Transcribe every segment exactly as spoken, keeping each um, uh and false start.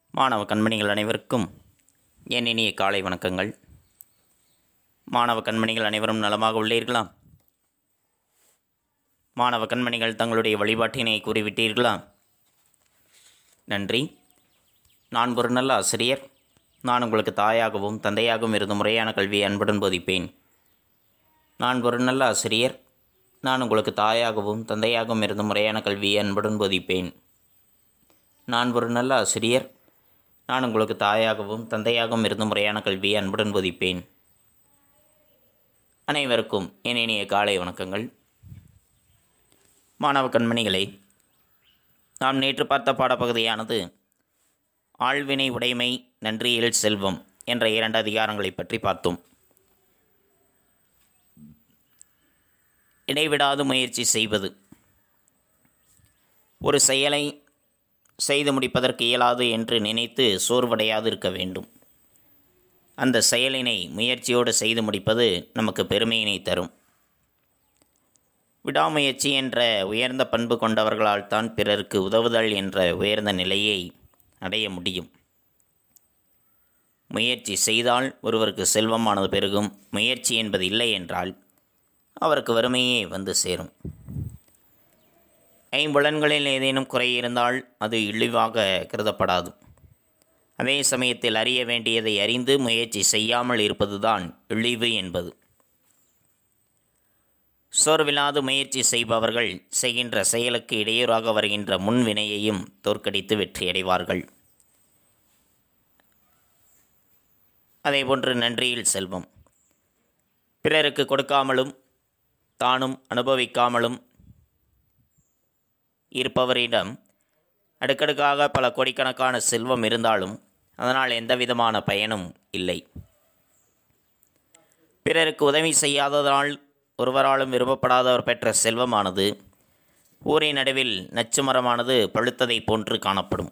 மாணவ கண்மணிகள் அனைவருக்கும் என் இனிய காலை வணக்கங்கள். மாணவ கண்மணிகள் அனைவரும் நலமாக உள்ளீர்களா? மாணவ கண்மணிகள் தங்களுடைய வழிபாட்டினை கூறிவிட்டீர்களா? நன்றி. நான் ஒரு நல்ல ஆசிரியர். நான் உங்களுக்கு தாயாகவும் தந்தையாகவும் இருந்து முறையான கல்வியை அன்புடன் போதிப்பேன். நான் ஒரு நல்ல ஆசிரியர். நான் உங்களுக்கு தாயாகவும் தந்தையாகவும் இருந்து முறையான கல்வியை அன்புடன் போதிப்பேன். நான் ஒரு நல்ல ஆசிரியர். நான் உங்களுக்கு தாயாகவும் தந்தையாகவும் இருந்து முறையான கல்வியை அன்புடன் போதிப்பேன். அனைவருக்கும் என் இனிய காலை வணக்கங்கள். மாணவ கண்மணிகளே, நாம் நேற்று பார்த்த பாடப்பகுதியானது ஆழ்வினை உடைமை நன்றியில் செல்வம் என்ற இரண்டு அதிகாரங்களை பற்றி பார்த்தோம். இடைவிடாது முயற்சி செய்வது. ஒரு செயலை செய்து முடிப்பதற்கு இயலாது என்று நினைத்து சோர்வடையாது இருக்க வேண்டும். அந்த செயலினை முயற்சியோடு செய்து முடிப்பது நமக்கு பெருமையினை தரும். விடாமுயற்சி என்ற உயர்ந்த பண்பு கொண்டவர்களால் தான் பிறருக்கு உதவுதல் என்ற உயர்ந்த நிலையை அடைய முடியும். முயற்சி செய்தால் ஒருவருக்கு செல்வமானது பெருகும். முயற்சி என்பது இல்லை என்றால் அவருக்கு வறுமையே வந்து சேரும். ஐம்புலன்களில் ஏதேனும் குறை இருந்தால் அது இழிவாக கருதப்படாது. அதே சமயத்தில் அறிய வேண்டியதை அறிந்து முயற்சி செய்யாமல் இருப்பதுதான் இழிவு என்பது. சோர்வில்லாது முயற்சி செய்பவர்கள் செய்கின்ற செயலுக்கு இடையூறாக வருகின்ற முன்வினையையும் தோற்கடித்து வெற்றியடைவார்கள். அதேபோன்று நன்றியில் செல்வம். பிறருக்கு கொடுக்காமலும் தானும் அனுபவிக்காமலும் இருப்பவரிடம் அடுக்கடுக்காக பல கோடிக்கணக்கான செல்வம் இருந்தாலும் அதனால் எந்த விதமான பயனும் இல்லை. பிறருக்கு உதவி செய்யாததால் ஒருவராலும் விரும்பப்படாதவர் பெற்ற செல்வமானது ஊரின் நடுவில் நச்சு மரமானது பழுத்ததை போன்று காணப்படும்.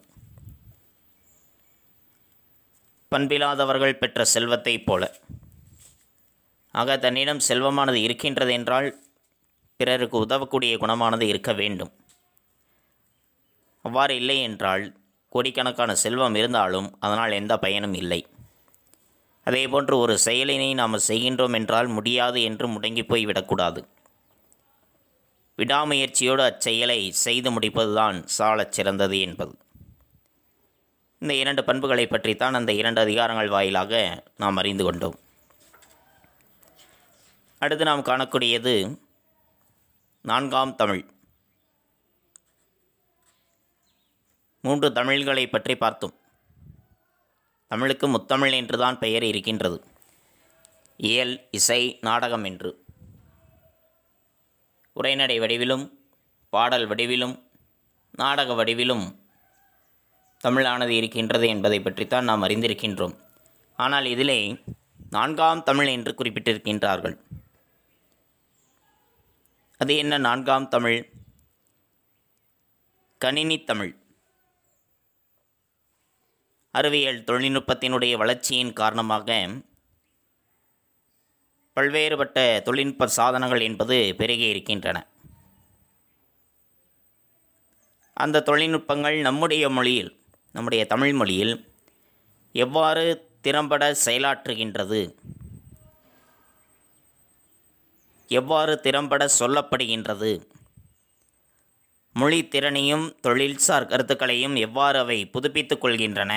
பண்பில்லாதவர்கள் பெற்ற செல்வத்தைப் போல. ஆக தன்னிடம் செல்வமானது இருக்கின்றது என்றால் பிறருக்கு உதவக்கூடிய குணமானது இருக்க வேண்டும். அவ்வாறு இல்லை என்றால் கோடிக்கணக்கான செல்வம் இருந்தாலும் அதனால் எந்த பயனும் இல்லை. அதேபோன்று ஒரு செயலினை நாம் செய்கின்றோம் என்றால் முடியாது என்று முடங்கி போய் விடக்கூடாது. விடாமுயற்சியோடு அச்செயலை செய்து முடிப்பதுதான் சாலச் சிறந்தது என்பது. இந்த இரண்டு பண்புகளை பற்றித்தான் அந்த இரண்டு அதிகாரங்கள் வாயிலாக நாம் அறிந்து கொண்டோம். அடுத்து நாம் காணக்கூடியது நான்காம் தமிழ். மூன்று தமிழ்களை பற்றி பார்த்தோம். தமிழுக்கு முத்தமிழ் என்றுதான் பெயர் இருக்கின்றது. இயல், இசை, நாடகம் என்று. உரைநடை வடிவிலும் பாடல் வடிவிலும் நாடக வடிவிலும் தமிழானது இருக்கின்றது என்பதை பற்றித்தான் நாம் அறிந்திருக்கின்றோம். ஆனால் இதிலே நான்காம் தமிழ் என்று குறிப்பிட்டிருக்கின்றார்கள். அது என்ன நான்காம் தமிழ்? கணினி தமிழ். அறிவியல் தொழில்நுட்பத்தினுடைய வளர்ச்சியின் காரணமாக பல்வேறுபட்ட தொழில்நுட்ப சாதனங்கள் என்பது பெருகி இருக்கின்றன. அந்த தொழில்நுட்பங்கள் நம்முடைய மொழியில், நம்முடைய தமிழ் மொழியில் எவ்வாறு திறம்பட செயலாற்றுகின்றது, எவ்வாறு திறம்பட சொல்லப்படுகின்றது, மொழி திறனையும் தொழில்சார் கருத்துக்களையும் எவ்வாறு அவை புதுப்பித்துக் கொள்கின்றன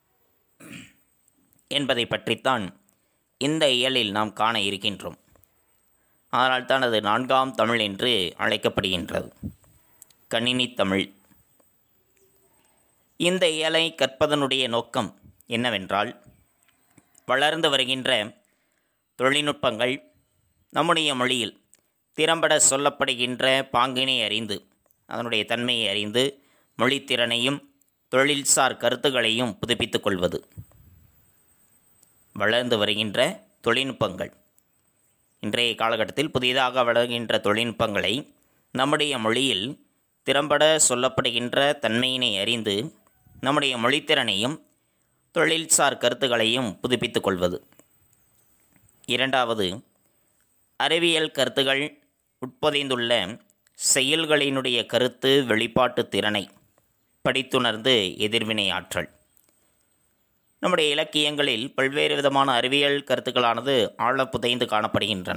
என்பதை பற்றித்தான் இந்த இயலில் நாம் காண இருக்கின்றோம். அதனால் தான் அது நான்காம் தமிழ் என்று அழைக்கப்படுகின்றது, கணினி தமிழ். இந்த இயலை கற்பதனுடைய நோக்கம் என்னவென்றால், வளர்ந்து வருகின்ற தொழில்நுட்பங்கள் நம்முடைய மொழியில் திறம்பட சொல்லப்படுகின்ற பாங்கினை அறிந்து, அதனுடைய தன்மையை அறிந்து மொழித்திறனையும் தொழில்சார் கருத்துக்களையும் புதுப்பித்துக் கொள்வது. வளர்ந்து வருகின்ற தொழில்நுட்பங்கள், இன்றைய காலகட்டத்தில் புதிதாக வளர்கின்ற தொழில்நுட்பங்களை நம்முடைய மொழியில் திறம்பட சொல்லப்படுகின்ற தன்மையினை அறிந்து நம்முடைய மொழித்திறனையும் தொழில்சார் கருத்துக்களையும் புதுப்பித்துக் கொள்வது. இரண்டாவது, அறிவியல் கருத்துகள் உட்பொதிந்துள்ள செயல்களினுடைய கருத்து வெளிப்பாட்டு திறனை படித்துணர்ந்து எதிர்வினை ஆற்றல். நம்முடைய இலக்கியங்களில் பல்வேறு விதமான அறிவியல் கருத்துக்களானது ஆழ புதைந்து காணப்படுகின்றன.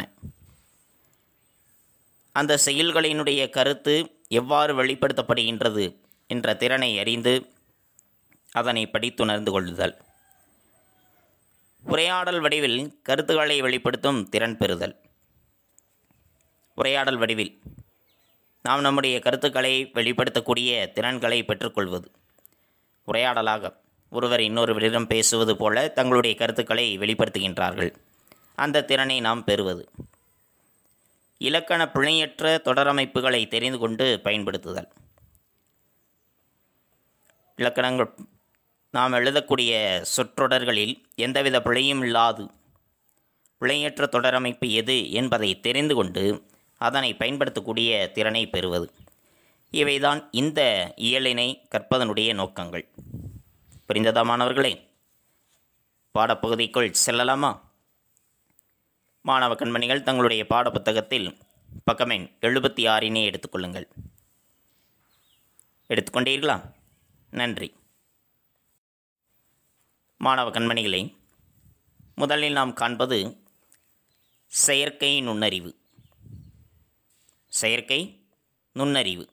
அந்த செயல்களினுடைய கருத்து எவ்வாறு வெளிப்படுத்தப்படுகின்றது என்ற திறனை அறிந்து அதனை படித்துணர்ந்து கொள்ளுதல். உரையாடல் வடிவில் கருத்துக்களை வெளிப்படுத்தும் திறன் பெறுதல். உரையாடல் வடிவில் நாம் நம்முடைய கருத்துக்களை வெளிப்படுத்தக்கூடிய திறன்களை பெற்றுக்கொள்வது. உரையாடலாக ஒருவர் இன்னொருவரிடம் பேசுவது போல தங்களுடைய கருத்துக்களை வெளிப்படுத்துகின்றார்கள். அந்த திறனை நாம் பெறுவது. இலக்கண பிழையற்ற தொடரமைப்புகளை தெரிந்து கொண்டு பயன்படுத்துதல். இலக்கணங்கள் நாம் எழுதக்கூடிய சொற்றொடர்களில் எந்தவித பிழையும் இல்லாது பிழையற்ற தொடரமைப்பு எது என்பதை தெரிந்து கொண்டு அதனை பயன்படுத்தக்கூடிய திறனை பெறுவது. இவைதான் இந்த இயலினை கற்பதனுடைய நோக்கங்கள். புரிந்ததா மாணவர்களே? பாடப்பகுதிக்குள் செல்லலாமா? மாணவ கண்மணிகள் தங்களுடைய பாடப்புத்தகத்தில் பக்கமெண் எழுபத்தி ஆறினை எடுத்துக்கொள்ளுங்கள். எடுத்துக்கொண்டீர்களா? நன்றி. மாணவ கண்மணிகளை, முதலில் நாம் காண்பது செயற்கை நுண்ணறிவு. செயற்கை நுண்ணறிவு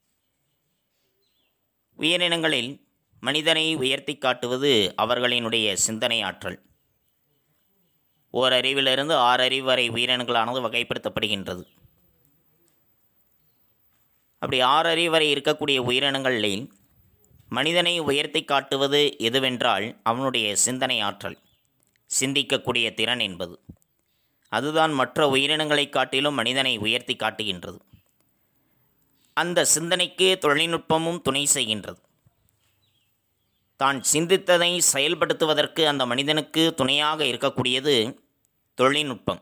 உயிரினங்களில் மனிதனை உயர்த்தி காட்டுவது அவர்களினுடைய சிந்தனை ஆற்றல். ஓரறிவிலிருந்து ஆறறிவு வரை உயிரினங்களானது வகைப்படுத்தப்படுகின்றது. அப்படி ஆறறிவு வரை இருக்கக்கூடிய உயிரினங்களில் மனிதனை உயர்த்தி காட்டுவது எதுவென்றால் அவனுடைய சிந்தனை ஆற்றல், சிந்திக்கக்கூடிய திறன் என்பது. அதுதான் மற்ற உயிரினங்களை காட்டிலும் மனிதனை உயர்த்தி காட்டுகின்றது. அந்த சிந்தனைக்கு தொழில்நுட்பமும் துணை செய்கின்றது. தான் சிந்தித்ததை செயல்படுத்துவதற்கு அந்த மனிதனுக்கு துணையாக இருக்கக்கூடியது தொழில்நுட்பம்.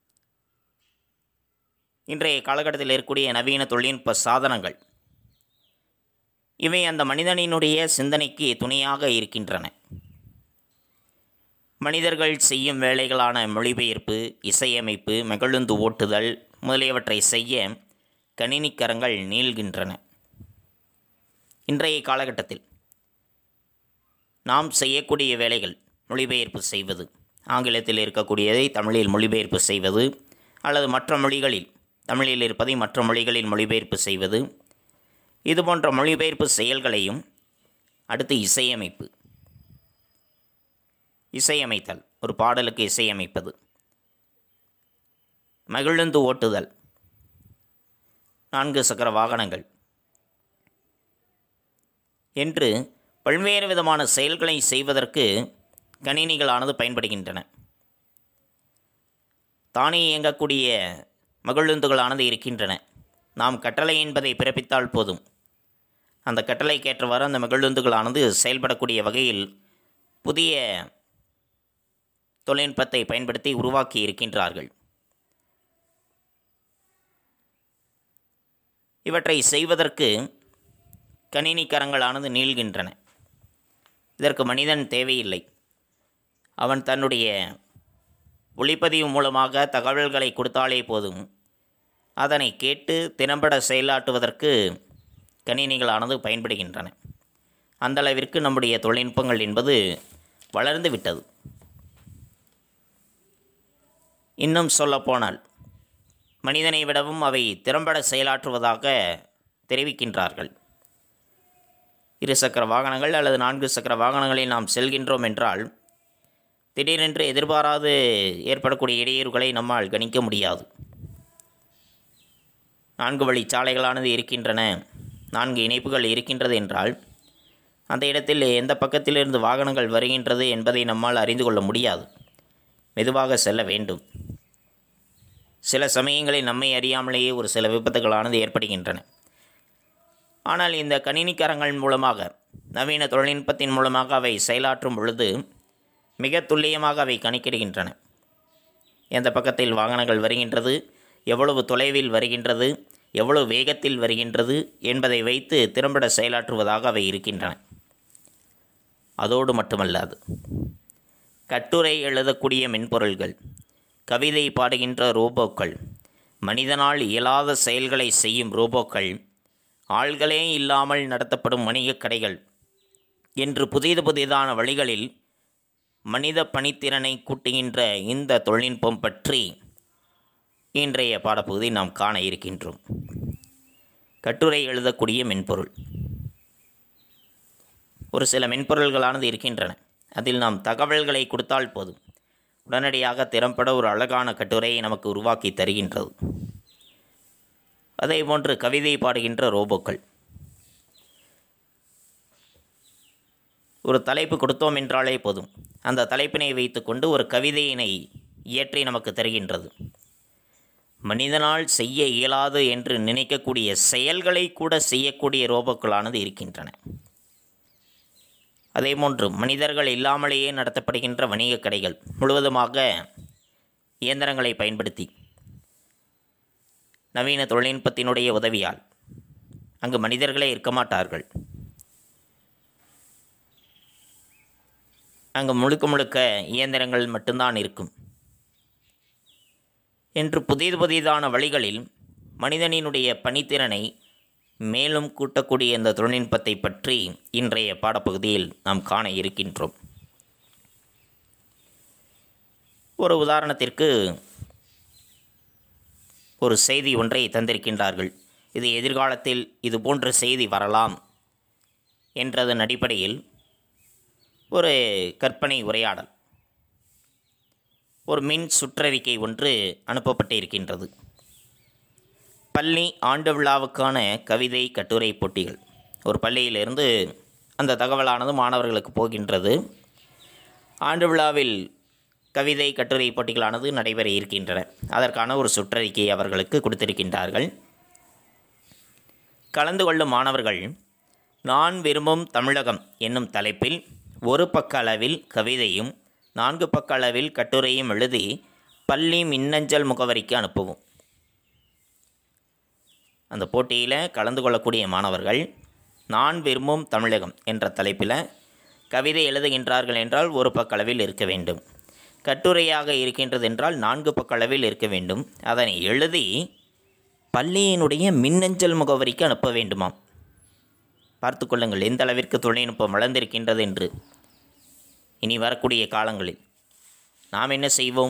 இன்றைய காலகட்டத்தில் இருக்கக்கூடிய நவீன தொழில்நுட்ப சாதனங்கள் இவை அந்த மனிதனினுடைய சிந்தனைக்கு துணையாக இருக்கின்றன. மனிதர்கள் செய்யும் வேலைகளான மொழிபெயர்ப்பு, இசையமைப்பு, மகிழுந்து ஓட்டுதல் முதலியவற்றை செய்ய கணினிக்கரங்கள் நீள்கின்றன. இன்றைய காலகட்டத்தில் நாம் செய்யக்கூடிய வேலைகள் மொழிபெயர்ப்பு செய்வது, ஆங்கிலத்தில் இருக்கக்கூடியதை தமிழில் மொழிபெயர்ப்பு செய்வது, அல்லது மற்ற மொழிகளில் தமிழில் இருப்பதை மற்ற மொழிகளில் மொழிபெயர்ப்பு செய்வது, இதுபோன்ற மொழிபெயர்ப்பு செயல்களையும், அடுத்து இசையமைப்பு, இசையமைத்தல், ஒரு பாடலுக்கு இசையமைப்பது, மகிழுந்து ஓட்டுதல், நான்கு சக்கர வாகனங்கள் என்று பல்வேறு விதமான செயல்களை செய்வதற்கு கணினிகளானது பயன்படுகின்றன. தானே இயங்கக்கூடிய மகிழுந்துகளானது இருக்கின்றன. நாம் கட்டளை என்பதை பிறப்பித்தால் போதும், அந்த கட்டளைக்கேற்றவாறு அந்த மகிழுந்துகளானது செயல்படக்கூடிய வகையில் புதிய தொழில்நுட்பத்தை பயன்படுத்தி உருவாக்கி இருக்கின்றார்கள். இவற்றை செய்வதற்கு கணினிக்கரங்களானது நீள்கின்றன. இதற்கு மனிதன் தேவையில்லை. அவன் தன்னுடைய ஒளிப்பதிவு மூலமாக தகவல்களை கொடுத்தாலே போதும், அதனை கேட்டு திறம்பட செயலாற்றுவதற்கு கணினிகளானது பயன்படுகின்றன. அந்தளவிற்கு நம்முடைய தொழில்நுட்பங்கள் என்பது வளர்ந்து விட்டது. இன்னும் சொல்லப்போனால் மனிதனை விடவும் அவை திறம்பட செயலாற்றுவதாக தெரிவிக்கின்றார்கள். இரு சக்கர வாகனங்கள் அல்லது நான்கு சக்கர வாகனங்களில் நாம் செல்கின்றோம் என்றால் திடீரென்று எதிர்பாராது ஏற்படக்கூடிய இடையூறுகளை நம்மால் கணிக்க முடியாது. நான்கு வழி சாலைகளானது இருக்கின்றன, நான்கு இணைப்புகள் இருக்கின்றது என்றால் அந்த இடத்தில் எந்த பக்கத்திலிருந்து வாகனங்கள் வருகின்றது என்பதை நம்மால் அறிந்து கொள்ள முடியாது. மெதுவாக செல்ல வேண்டும். சில சமயங்களில் நம்மை அறியாமலேயே ஒரு சில விபத்துகளானது ஏற்படுகின்றன. ஆனால் இந்த கணினிக்கரங்கள் மூலமாக, நவீன தொழில்நுட்பத்தின் மூலமாக அவை செயலாற்றும் பொழுது மிக துல்லியமாக அவை கணக்கிடுகின்றன. எந்த பக்கத்தில் வாகனங்கள் வருகின்றது, எவ்வளவு தொலைவில் வருகின்றது, எவ்வளவு வேகத்தில் வருகின்றது என்பதை வைத்து திறம்பட செயலாற்றுவதாக அவை இருக்கின்றன. அதோடு மட்டுமல்லாது கட்டுரை எழுதக்கூடிய மென்பொருள்கள், கவிதை பாடுகின்ற ரோபோக்கள், மனிதனால் இயலாத செயல்களை செய்யும் ரோபோக்கள், ஆள்களே இல்லாமல் நடத்தப்படும் வணிகக் கடைகள் என்று புதிது புதிதான வழிகளில் மனித பணித்திறனை கூட்டுகின்ற இந்த தொழில்நுட்பம் பற்றி இன்றைய பாடப்பகுதி நாம் காண இருக்கின்றோம். கட்டுரை எழுதக்கூடிய மென்பொருள். ஒரு சில மென்பொருள்களானது இருக்கின்றன. அதில் நாம் தகவல்களை கொடுத்தால் போதும், உடனடியாக திறம்பட ஒரு அழகான கட்டுரையை நமக்கு உருவாக்கி தருகின்றது. அதே போன்று கவிதை பாடுகின்ற ரோபோக்கள். ஒரு தலைப்பு கொடுத்தோம் என்றாலே போதும், அந்த தலைப்பினை வைத்துக்கொண்டு ஒரு கவிதையினை இயற்றி நமக்கு தருகின்றது. மனிதனால் செய்ய இயலாது என்று நினைக்கக்கூடிய செயல்களை கூட செய்யக்கூடிய ரோபோக்களானது இருக்கின்றன. அதேபோன்று மனிதர்கள் இல்லாமலேயே நடத்தப்படுகின்ற வணிக கடைகள் முழுவதுமாக இயந்திரங்களை பயன்படுத்தி நவீன தொழில்நுட்பத்தினுடைய உதவியால் அங்கு மனிதர்களே இருக்க மாட்டார்கள். அங்கு முழுக்க முழுக்க இயந்திரங்கள் மட்டும்தான் இருக்கும் என்று புதிது புதிதான வழிகளில் மனிதனினுடைய பணித்திறனை மேலும் கூட்டக்கூடிய இந்த தொழில்நுட்பத்தை பற்றி இன்றைய பாடப்பகுதியில் நாம் காண இருக்கின்றோம். ஒரு உதாரணத்திற்கு ஒரு செய்தி ஒன்றை தந்திருக்கின்றார்கள். இது எதிர்காலத்தில் இது போன்ற செய்தி வரலாம் என்றதன் அடிப்படையில் ஒரு கற்பனை உரையாடல், ஒரு மின் சுற்றறிக்கை ஒன்று அனுப்பப்பட்டு இருக்கின்றது. பள்ளி ஆண்டு விழாவுக்கான கவிதை கட்டுரை போட்டிகள். ஒரு பள்ளியிலிருந்து அந்த தகவலானது மாணவர்களுக்கு போகின்றது. ஆண்டு விழாவில் கவிதை கட்டுரை போட்டிகளானது நடைபெற இருக்கின்றன. அதற்கான ஒரு சுற்றறிக்கையை அவர்களுக்கு கொடுத்திருக்கின்றார்கள். கலந்து கொள்ளும் மாணவர்கள் நான் விரும்பும் தமிழகம் என்னும் தலைப்பில் ஒரு பக்க அளவில் கவிதையும் நான்கு பக்க அளவில் கட்டுரையும் எழுதி பள்ளி மின்னஞ்சல் முகவரிக்கு அனுப்பவும். அந்த போட்டியில் கலந்து கொள்ளக்கூடிய மாணவர்கள் நான் விரும்பும் தமிழகம் என்ற தலைப்பில் கவிதை எழுதுகின்றார்கள் என்றால் ஒரு பக்க அளவில் இருக்க வேண்டும். கட்டுரையாக இருக்கின்றது என்றால் நான்கு பக்க அளவில் இருக்க வேண்டும். அதனை எழுதி பள்ளியினுடைய மின்னஞ்சல் முகவரிக்கு அனுப்ப வேண்டுமாம். பார்த்து கொள்ளுங்கள் எந்த அளவிற்கு தொழில்நுட்பம் வளர்ந்திருக்கின்றது என்று. இனி வரக்கூடிய காலங்களில் நாம் என்ன செய்வோம்?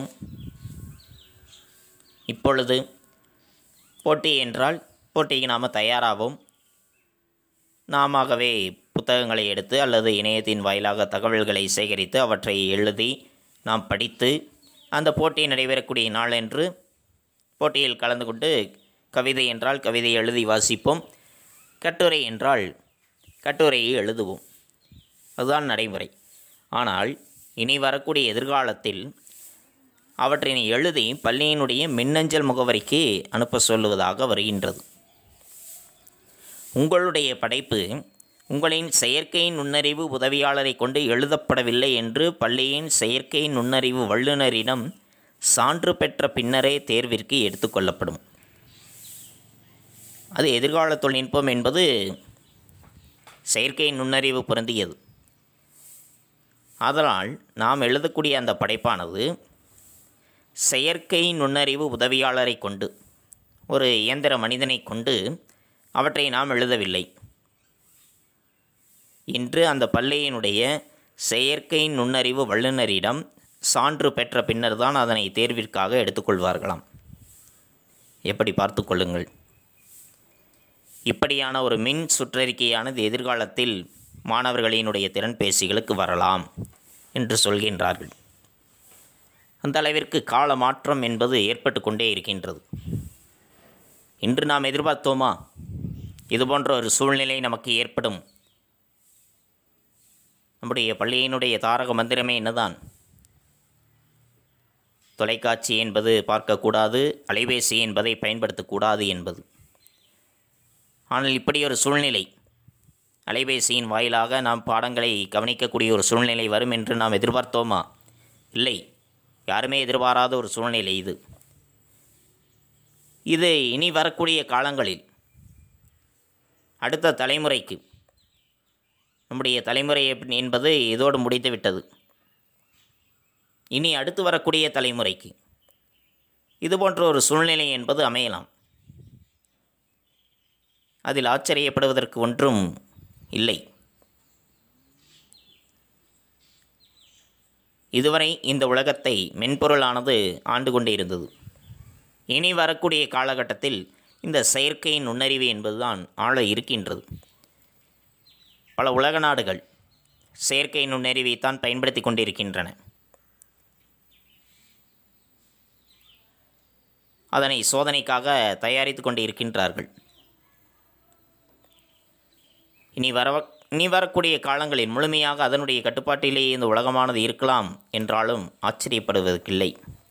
இப்பொழுது போட்டி என்றால் போட்டிக்கு நாம் தயாராவோம். நாமவே புத்தகங்களை எடுத்து அல்லது இணையத்தின் வாயிலாக தகவல்களை சேகரித்து அவற்றை எழுதி நாம் படித்து அந்த போட்டி நடைபெறக்கூடிய நாளன்று போட்டியில் கலந்து கொண்டு கவிதை என்றால் கவிதை எழுதி வாசிப்போம், கட்டுரை என்றால் கட்டுரையை எழுதுவோம். அதுதான் நடைமுறை. ஆனால் இனி வரக்கூடிய எதிர்காலத்தில் அவற்றினை எழுதி பள்ளியினுடைய மின்னஞ்சல் முகவரிக்கு அனுப்ப சொல்லுவதாக வருகின்றது. உங்களுடைய படைப்பு உங்களின் செயற்கை நுண்ணறிவு உதவியாளரை கொண்டு எழுதப்படவில்லை என்று பள்ளியின் செயற்கை நுண்ணறிவு வல்லுநரிடம் சான்று பெற்ற பின்னரே தேர்விற்கு எடுத்துக்கொள்ளப்படும். அது எதிர்கால தொழில்நுட்பம் என்பது செயற்கை நுண்ணறிவு பொருந்தியது. அதனால் நாம் எழுதக்கூடிய அந்த படைப்பானது செயற்கை நுண்ணறிவு உதவியாளரை கொண்டு, ஒரு இயந்திர மனிதனை கொண்டு அவற்றை நாம் எழுதவில்லை. இன்று அந்த பள்ளியினுடைய செயற்கை நுண்ணறிவு வல்லுநரிடம் சான்று பெற்ற பின்னர் தான் அதனை தேர்விற்காக எடுத்துக்கொள்வார்களாம். எப்படி பார்த்து கொள்ளுங்கள். இப்படியான ஒரு மின் சுற்றறிக்கையானது எதிர்காலத்தில் மாணவர்களினுடைய திறன்பேசிகளுக்கு வரலாம் என்று சொல்கின்றார்கள். அந்த அளவிற்கு கால மாற்றம் என்பது ஏற்பட்டு கொண்டே இருக்கின்றது. இன்று நாம் எதிர்பார்த்தோமா இதுபோன்ற ஒரு சூழ்நிலை நமக்கு ஏற்படும்? நம்முடைய பள்ளியினுடைய தாரக மந்திரமே என்னதான்? தொலைக்காட்சி என்பது பார்க்கக்கூடாது, அலைபேசி என்பதை பயன்படுத்தக்கூடாது என்பது. ஆனால் இப்படி ஒரு சூழ்நிலை, அலைபேசியின் வாயிலாக நாம் பாடங்களை கவனிக்கக்கூடிய ஒரு சூழ்நிலை வரும் என்று நாம் எதிர்பார்த்தோமா? இல்லை, யாருமே எதிர்பாராத ஒரு சூழ்நிலை இது. இது இனி வரக்கூடிய காலங்களில் அடுத்த தலைமுறைக்கு, நம்முடைய தலைமுறை என்பது இதோடு முடித்து விட்டது. இனி அடுத்து வரக்கூடிய தலைமுறைக்கு இதுபோன்ற ஒரு சூழ்நிலை என்பது அமையலாம். அதில் ஆச்சரியப்படுவதற்கு ஒன்றும் இல்லை. இதுவரை இந்த உலகத்தை மென்பொருளானது ஆண்டு கொண்டே இருந்தது. இனி வரக்கூடிய காலகட்டத்தில் இந்த செயற்கை நுண்ணறிவு என்பதுதான் ஆள இருக்கின்றது. பல உலக நாடுகள் செயற்கை நுண்ணறிவைத்தான் பயன்படுத்தி கொண்டிருக்கின்றன. அதனை சோதனைக்காக தயாரித்து கொண்டு இருக்கின்றார்கள். இனி வர இனி வரக்கூடிய காலங்களில் முழுமையாக அதனுடைய கட்டுப்பாட்டிலேயே இந்த உலகமானது இருக்கலாம் என்றாலும் ஆச்சரியப்படுவதற்கில்லை.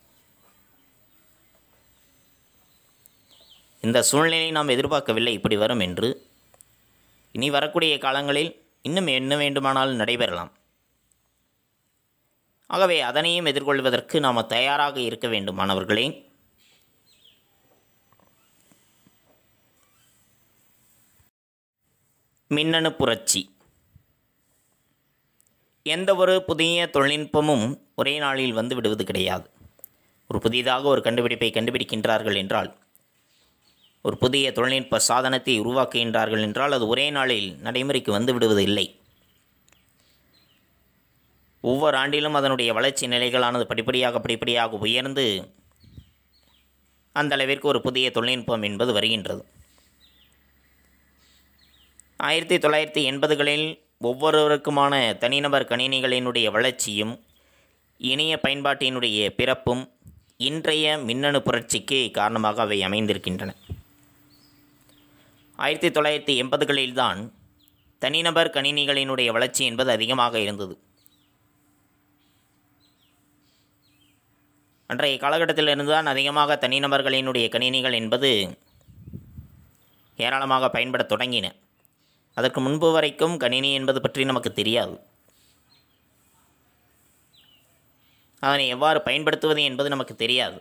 இந்த சூழ்நிலையை நாம் எதிர்பார்க்கவில்லை இப்படி வரும் என்று. இனி வரக்கூடிய காலங்களில் இன்னும் என்ன வேண்டுமானாலும் நடைபெறலாம். ஆகவே அதனையும் எதிர்கொள்வதற்கு நாம் தயாராக இருக்க வேண்டும் மாணவர்களே. மின்னணு புரட்சி. எந்த ஒரு புதிய தொழில்நுட்பமும் ஒரே நாளில் வந்து விடுவது கிடையாது. ஒரு புதிதாக ஒரு கண்டுபிடிப்பை கண்டுபிடிக்கின்றார்கள் என்றால், ஒரு புதிய தொழில்நுட்ப சாதனத்தை உருவாக்குகின்றார்கள் என்றால் அது ஒரே நாளில் நடைமுறைக்கு வந்து விடுவது இல்லை. ஒவ்வொரு ஆண்டிலும் அதனுடைய வளர்ச்சி நிலைகளானது படிப்படியாக படிப்படியாக உயர்ந்து அந்த அளவிற்கு ஒரு புதிய தொழில்நுட்பம் என்பது வருகின்றது. ஆயிரத்தி தொள்ளாயிரத்தி எண்பதுகளில் ஒவ்வொருவருக்குமான தனிநபர் கணினிகளினுடைய வளர்ச்சியும் இணைய பயன்பாட்டினுடைய பிறப்பும் இன்றைய மின்னணு புரட்சிக்கு காரணமாக அவை அமைந்திருக்கின்றன. ஆயிரத்தி தொள்ளாயிரத்தி எண்பதுகளில்தான் தனிநபர் கணினிகளினுடைய வளர்ச்சி என்பது அதிகமாக இருந்தது. அன்றைய காலகட்டத்திலிருந்து தான் அதிகமாக தனிநபர்களினுடைய கணினிகள் என்பது ஏராளமாக பயன்பட தொடங்கின. அதற்கு முன்பு வரைக்கும் கணினி என்பது பற்றி நமக்கு தெரியாது. அதனை எவ்வாறு பயன்படுத்துவது என்பது நமக்கு தெரியாது.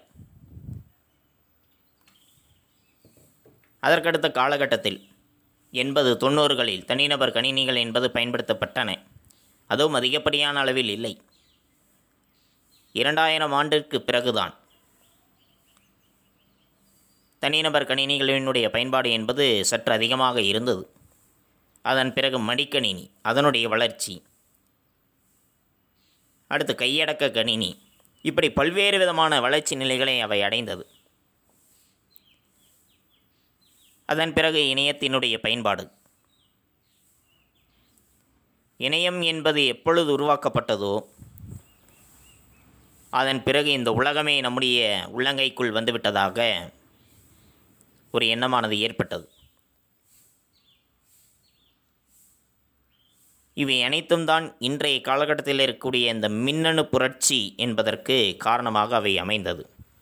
அதற்கடுத்த காலகட்டத்தில் எண்பது தொண்ணூறுகளில் தனிநபர் கணினிகள் என்பது பயன்படுத்தப்பட்டன. அதுவும் அதிகப்படியான அளவில் இல்லை. இரண்டாயிரம் ஆண்டிற்கு பிறகுதான் தனிநபர் கணினிகளினுடைய பயன்பாடு என்பது சற்று அதிகமாக இருந்தது. அதன் பிறகு மடிக்கணினி, அதனுடைய வளர்ச்சி, அடுத்து கையடக்க கணினி, இப்படி பல்வேறு விதமான வளர்ச்சி நிலைகளை அவை அடைந்தது. அதன் பிறகு இணையத்தினுடைய பயன்பாடு. இணையம் என்பது எப்பொழுது உருவாக்கப்பட்டதோ அதன் பிறகு இந்த உலகமே நம்முடைய உள்ளங்கைக்குள் வந்துவிட்டதாக ஒரு எண்ணமானது ஏற்பட்டது. இவை அனைத்தும் தான் இன்றைய காலகட்டத்தில் இருக்கக்கூடிய இந்த மின்னணு புரட்சி என்பதற்கு காரணமாக அவை அமைந்தது.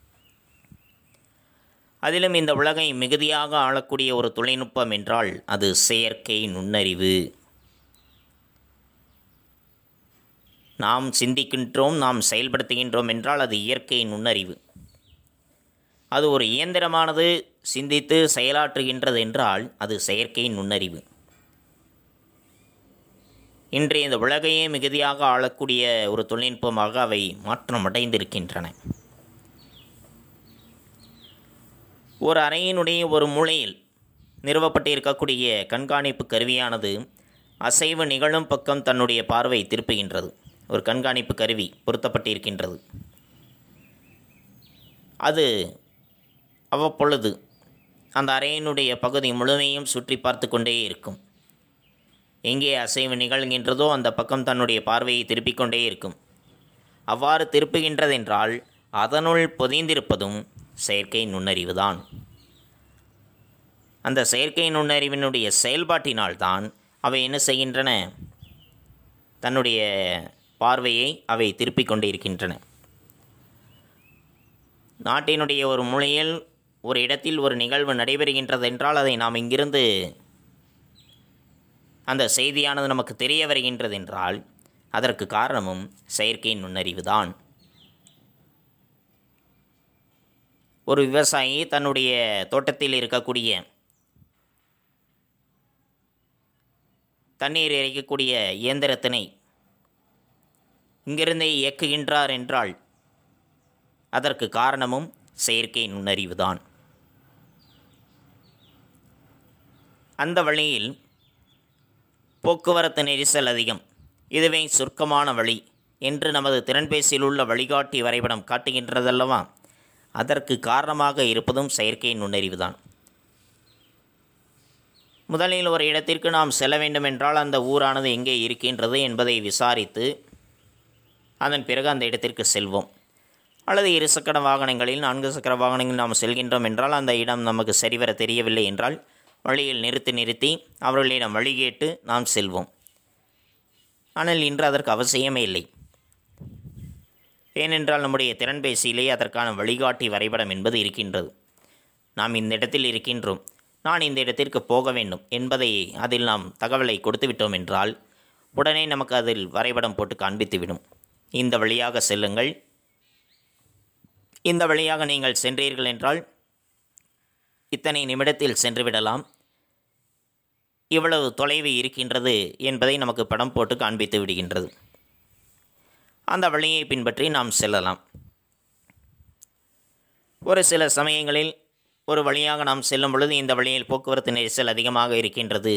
அதிலும் இந்த உலகை மிகுதியாக ஆளக்கூடிய ஒரு தொழில்நுட்பம் என்றால் அது செயற்கை நுண்ணறிவு. நாம் சிந்திக்கின்றோம், நாம் செயல்படுத்துகின்றோம் என்றால் அது இயற்கை நுண்ணறிவு. அது ஒரு இயந்திரமானது சிந்தித்து செயலாற்றுகின்றது என்றால் அது செயற்கை நுண்ணறிவு. இன்றைய இந்த உலகையே மிகுதியாக ஆளக்கூடிய ஒரு தொழில்நுட்பமாக அவை மாற்றமடைந்திருக்கின்றன. ஒரு அறையினுடைய ஒரு மூலையில் நிறுவப்பட்டு இருக்கக்கூடிய கண்காணிப்பு கருவியானது அசைவு நிகழும் பக்கம் தன்னுடைய பார்வை திருப்புகின்றது. ஒரு கண்காணிப்பு கருவி பொருத்தப்பட்டிருக்கின்றது. அது அவ்வப்பொழுது அந்த அறையினுடைய பகுதி முழுமையும் சுற்றி பார்த்து கொண்டே இருக்கும். எங்கே அசைவு நிகழ்கின்றதோ அந்த பக்கம் தன்னுடைய பார்வையை திருப்பிக் கொண்டே இருக்கும். அவ்வாறு திருப்புகின்றதென்றால் அதனுள் பொதிந்திருப்பதும் செயற்கை நுண்ணறிவு தான். அந்த செயற்கை நுண்ணறிவினுடைய செயல்பாட்டினால்தான் அவை என்ன செய்கின்றன, தன்னுடைய பார்வையை அவை திருப்பிக் கொண்டே இருக்கின்றன. நாட்டினுடைய ஒரு மூலையில் ஒரு இடத்தில் ஒரு நிகழ்வு நடைபெறுகின்றது என்றால் அதை நாம் இங்கிருந்து அந்த செய்தியானது நமக்கு தெரிய வருகின்றது என்றால் அதற்கு காரணமும் செயற்கை நுண்ணறிவு தான். ஒரு விவசாயி தன்னுடைய தோட்டத்தில் இருக்கக்கூடிய தண்ணீர் இறைக்கக்கூடிய இயந்திரத்தினை இங்கிருந்தே இயக்குகின்றார் என்றால் அதற்கு காரணமும் செயற்கை நுண்ணறிவு தான். அந்த வழியில் போக்குவரத்து நெரிசல் அதிகம், இதுவே சுருக்கமான வழி என்று நமது திறன்பேசியில் உள்ள வழிகாட்டி வரைபடம் காட்டுகின்றதல்லவா, அதற்கு காரணமாக இருப்பதும் செயற்கை நுண்ணறிவு தான். முதலில் ஒரு இடத்திற்கு நாம் செல்ல வேண்டுமென்றால் அந்த ஊரானது எங்கே இருக்கின்றது என்பதை விசாரித்து அதன் பிறகு அந்த இடத்திற்கு செல்வோம். அல்லது இரு சக்கர வாகனங்களில் நான்கு சக்கர வாகனங்களில் நாம் செல்கின்றோம் என்றால் அந்த இடம் நமக்கு சரிவர தெரியவில்லை என்றால் வழியில் நிறுத்தி நிறுத்தி அவர்களிடம் வழி கேட்டு நாம் செல்வோம். ஆனால் இன்று அதற்கு அவசியமே இல்லை. ஏனென்றால் நம்முடைய திறன்பேசியிலே அதற்கான வழிகாட்டி வரைபடம் என்பது இருக்கின்றது. நாம் இந்த இடத்தில் இருக்கின்றோம், நான் இந்த இடத்திற்கு போக வேண்டும் என்பதை அதில் நாம் தகவலை கொடுத்து விட்டோம் என்றால் உடனே நமக்கு அதில் வரைபடம் போட்டு காண்பித்துவிடும். இந்த வழியாக செல்லுங்கள், இந்த வழியாக நீங்கள் சென்றீர்கள் என்றால் இத்தனை நிமிடத்தில் சென்றுவிடலாம், இவ்வளவு தொலைவு இருக்கின்றது என்பதை நமக்கு படம் போட்டு காண்பித்து விடுகின்றது. அந்த வழியை பின்பற்றி நாம் செல்லலாம். ஒரு சில சமயங்களில் ஒரு வழியாக நாம் செல்லும் பொழுது இந்த வழியில் போக்குவரத்து நெரிசல் அதிகமாக இருக்கின்றது,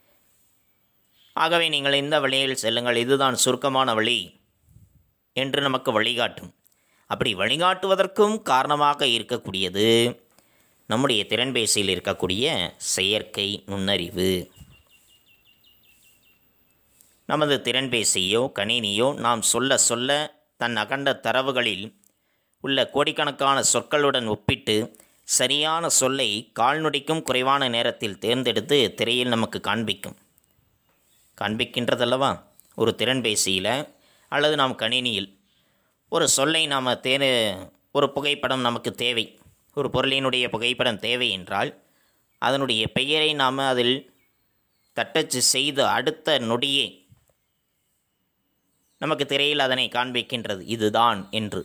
ஆகவே நீங்கள் இந்த வழியில் செல்லுங்கள், இதுதான் சுருக்கமான வழி என்று நமக்கு வழிகாட்டும். அப்படி வழிகாட்டுவதற்கும் காரணமாக இருக்கக்கூடியது நம்முடைய திறன்பேசியில் இருக்கக்கூடிய செயற்கை நுண்ணறிவு. நமது திறன்பேசியோ கணினியோ நாம் சொல்ல சொல்ல தன் அகண்ட தரவுகளில் உள்ள கோடிக்கணக்கான சொற்களுடன் ஒப்பிட்டு சரியான சொல்லை கால்நொடிக்கும் குறைவான நேரத்தில் தேர்ந்தெடுத்து திரையில் நமக்கு காண்பிக்கும் காண்பிக்கின்றதல்லவா. ஒரு திறன்பேசியில் அல்லது நாம் கணினியில் ஒரு சொல்லை நாம் தேர் ஒரு புகைப்படம் நமக்கு தேவை, ஒரு பொருளினுடைய புகைப்படம் தேவை என்றால் அதனுடைய பெயரை நாம் அதில் தட்டச்சு செய்து அடுத்த நொடியே நமக்கு திரையில் அதனை காண்பிக்கின்றது, இதுதான் என்று.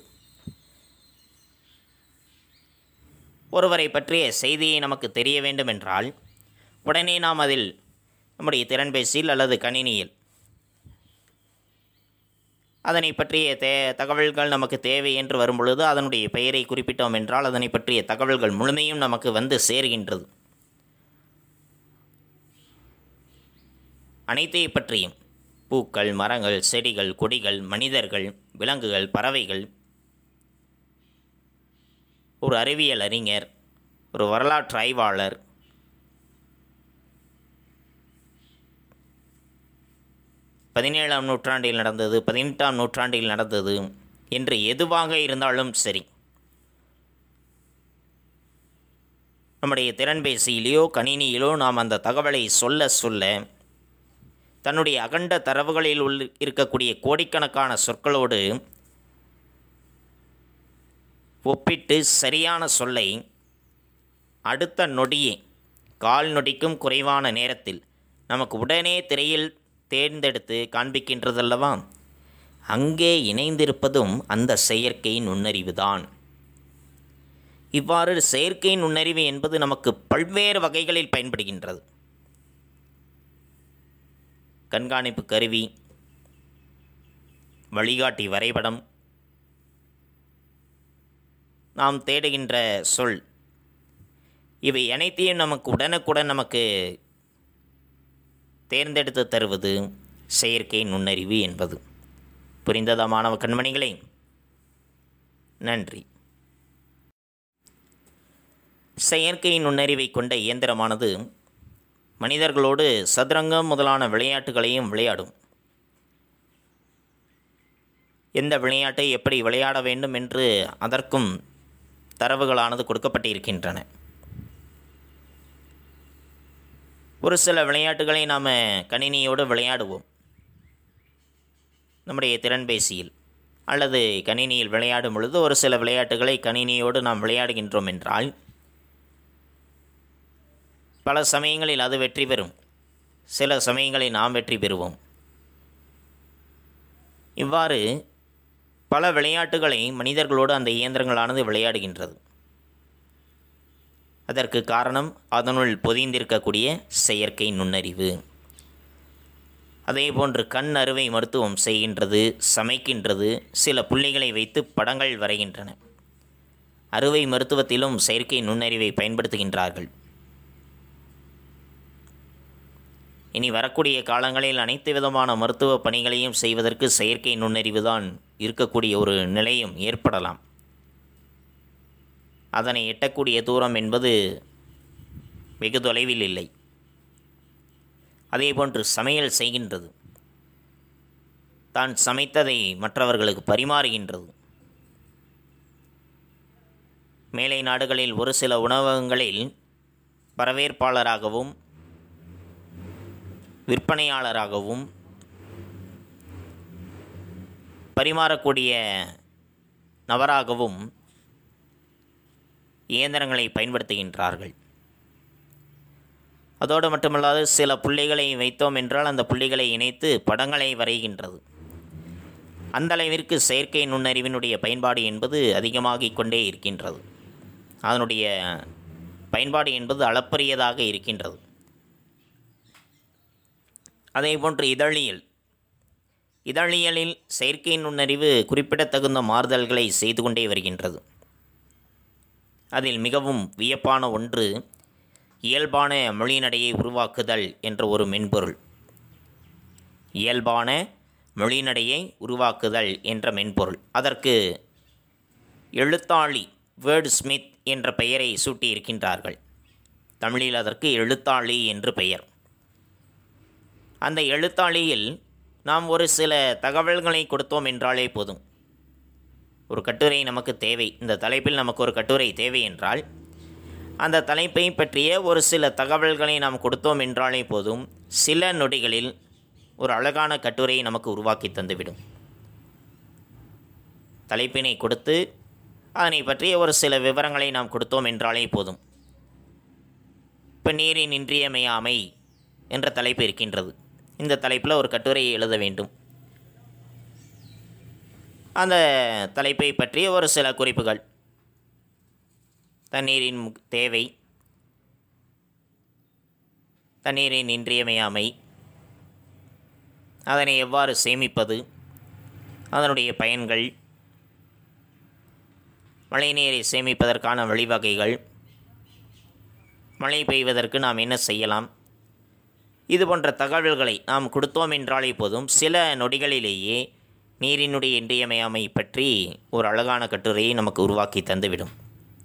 ஒருவரை பற்றிய செய்தியை நமக்கு தெரிய வேண்டுமென்றால் உடனே நாம் அதில் நம்முடைய திறன்பேசியில் அல்லது கணினியில் அதனை பற்றிய தே தகவல்கள் நமக்கு தேவை என்று வரும்பொழுது அதனுடைய பெயரை குறிப்பிட்டோம் என்றால் அதனை பற்றிய தகவல்கள் முழுமையும் நமக்கு வந்து சேர்கின்றது. அனைத்தை பற்றியும், பூக்கள், மரங்கள், செடிகள், கொடிகள், மனிதர்கள், விலங்குகள், பறவைகள், ஒரு அறிவியல் அறிஞர், ஒரு வரலாற்று ஆய்வாளர், பதினேழாம் நூற்றாண்டில் நடந்தது, பதினெட்டாம் நூற்றாண்டில் நடந்தது என்று எதுவாக இருந்தாலும் சரி, நம்முடைய திறன்பேசியிலோ கணினியிலோ நாம் அந்த தகவலை சொல்ல சொல்ல தன்னுடைய அகண்ட தரவுகளில் உள் இருக்கக்கூடிய கோடிக்கணக்கான சொற்களோடு ஒப்பிட்டு சரியான சொல்லை அடுத்த நொடியே, கால் நொடிக்கும் குறைவான நேரத்தில் நமக்கு உடனே திரையில் தேர்ந்தெடுத்து காண்பிக்கின்றதல்லவா. அங்கே இணைந்திருப்பதும் அந்த செயற்கை நுண்ணறிவு தான். இவ்வாறு செயற்கை நுண்ணறிவு என்பது நமக்கு பல்வேறு வகைகளில் பயன்படுகின்றது. கண்காணிப்பு கருவி, வழிகாட்டி வரைபடம், நாம் தேடுகின்ற சொல், இவை அனைத்தையும் நமக்கு உடனுக்குடன் நமக்கு தேர்ந்தெடுத்து தருவது செயற்கை நுண்ணறிவு என்பது. புரிந்ததா மாணவ கண்மணிகளே? நன்றி. செயற்கை நுண்ணறிவை கொண்ட இயந்திரமானது மனிதர்களோடு சதுரங்கம் முதலான விளையாட்டுகளையும் விளையாடும். எந்த விளையாட்டை எப்படி விளையாட வேண்டும் என்று அதற்கும் தரவுகளானது கொடுக்கப்பட்டிருக்கின்றன. ஒரு சில விளையாட்டுகளை நாம் கணினியோடு விளையாடுவோம். நம்முடைய திறன்பேசியில் அல்லது கணினியில் விளையாடும் பொழுது ஒரு சில விளையாட்டுகளை கணினியோடு நாம் விளையாடுகின்றோம் என்றால் பல சமயங்களில் அது வெற்றி பெறும், சில சமயங்களில் நாம் வெற்றி பெறுவோம். இவ்வாறு பல விளையாட்டுகளை மனிதர்களோடு அந்த இயந்திரங்களானது விளையாடுகின்றது. அதற்கு காரணம் அதனுள் பொதிந்திருக்கக்கூடிய செயற்கை நுண்ணறிவு. அதேபோன்று கண் அறுவை மருத்துவம் செய்கின்றது, சமைக்கின்றது, சில புள்ளிகளை வைத்து படங்கள் வரைகின்றன. அறுவை மருத்துவத்திலும் செயற்கை நுண்ணறிவை பயன்படுத்துகின்றார்கள். இனி வரக்கூடிய காலங்களில் அனைத்து விதமான மருத்துவ பணிகளையும் செய்வதற்கு செயற்கை நுண்ணறிவு தான் இருக்கக்கூடிய ஒரு நிலையும் ஏற்படலாம். அதனை எட்டக்கூடிய தூரம் என்பது வெகு தொலைவில் இல்லை. அதேபோன்று சமையல் செய்கின்றது, தான் சமைத்ததை மற்றவர்களுக்கு பரிமாறுகின்றது. மேலை நாடுகளில் ஒரு சில உணவகங்களில் வரவேற்பாளராகவும் விற்பனையாளராகவும் பரிமாறக்கூடிய நபராகவும் இயந்திரங்களை பயன்படுத்துகின்றார்கள். அதோடு மட்டுமல்லாது சில புள்ளிகளை வைத்தோம் என்றால் அந்த புள்ளிகளை இணைத்து படங்களை வரைகின்றது. அந்த அளவிற்கு செயற்கை நுண்ணறிவினுடைய பயன்பாடு என்பது அதிகமாகிக் கொண்டே இருக்கின்றது. அதனுடைய பயன்பாடு என்பது அளப்பரியதாக இருக்கின்றது. அதேபோன்று இதழியல் இதழியலில் செயற்கை நுண்ணறிவு குறிப்பிடத்தகுந்த மாறுதல்களை செய்து கொண்டே வருகின்றது. அதில் மிகவும் வியப்பான ஒன்று இயல்பான மொழிநடையை உருவாக்குதல் என்ற ஒரு மென்பொருள். இயல்பான மொழிநடையை உருவாக்குதல் என்ற மென்பொருள். அதற்கு எழுத்தாளி வேர்ட் ஸ்மித் என்ற பெயரை சூட்டியிருக்கின்றார்கள். தமிழில் அதற்கு எழுத்தாளி என்று பெயர். அந்த எழுத்தாளியில் நாம் ஒரு சில தகவல்களை கொடுத்தோம் என்றாலே போதும். ஒரு கட்டுரை நமக்கு தேவை, இந்த தலைப்பில் நமக்கு ஒரு கட்டுரை தேவை என்றால் அந்த தலைப்பை பற்றிய ஒரு சில தகவல்களை நாம் கொடுத்தோம் என்றாலே போதும், சில நொடிகளில் ஒரு அழகான கட்டுரையை நமக்கு உருவாக்கி தந்துவிடும். தலைப்பினை கொடுத்து அதனை பற்றிய ஒரு சில விவரங்களை நாம் கொடுத்தோம் என்றாலே போதும். இப்போ நீரின் இன்றியமையாமை என்ற தலைப்பு இருக்கின்றது. இந்த தலைப்பில் ஒரு கட்டுரையை எழுத வேண்டும். அந்த தலைப்பை பற்றிய ஒரு சில குறிப்புகள், தண்ணீரின் தேவை, தண்ணீரின் இன்றியமையாமை, அதனை எவ்வாறு சேமிப்பது, அதனுடைய பயன்கள், மழைநீரை சேமிப்பதற்கான வழிவகைகள், மழை பெய்வதற்கு நாம் என்ன செய்யலாம், இது போன்ற தகவல்களை நாம் கொடுத்தோம் என்றாலே போதும், சில நொடிகளிலேயே நீரினுடைய இன்றியமையாமை பற்றி ஒரு அழகான கட்டுரையை நமக்கு உருவாக்கி தந்துவிடும்.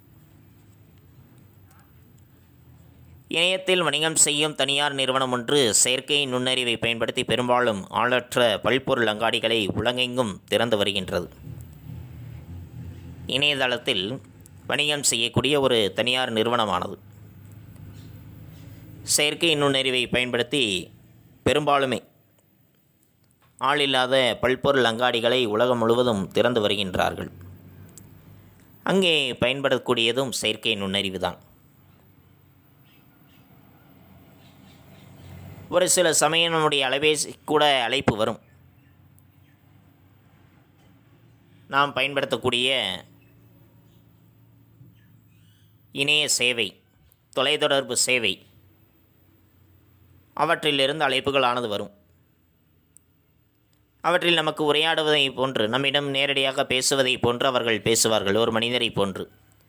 இணையத்தில் வணிகம் செய்யும் தனியார் நிறுவனம் ஒன்று செயற்கை நுண்ணறிவை பயன்படுத்தி பெரும்பாலும் ஆளற்ற பல்பொருள் அங்காடிகளை உலகெங்கும் திறந்து வருகின்றது. இணையதளத்தில் வணிகம் செய்யக்கூடிய ஒரு தனியார் நிறுவனமானது செயற்கை நுண்ணறிவை பயன்படுத்தி பெரும்பாலுமே ஆள் இல்லாத பல்பொருள் அங்காடிகளை உலகம் முழுவதும் திறந்து வருகின்றார்கள். அங்கே பயன்படக்கூடியதும் செயற்கை நுண்ணறிவு தான். ஒரு சில சமயம் நம்முடைய அலைபேசி கூட அழைப்பு வரும். நாம் பயன்படுத்தக்கூடிய இணைய சேவை, தொலைத்தொடர்பு சேவை, அவற்றிலிருந்து அழைப்புகளானது வரும். அவற்றில் நமக்கு உரையாடுவதை போன்று, நம்மிடம் நேரடியாக பேசுவதை போன்று அவர்கள் பேசுவார்கள், ஒரு மனிதரை போன்று.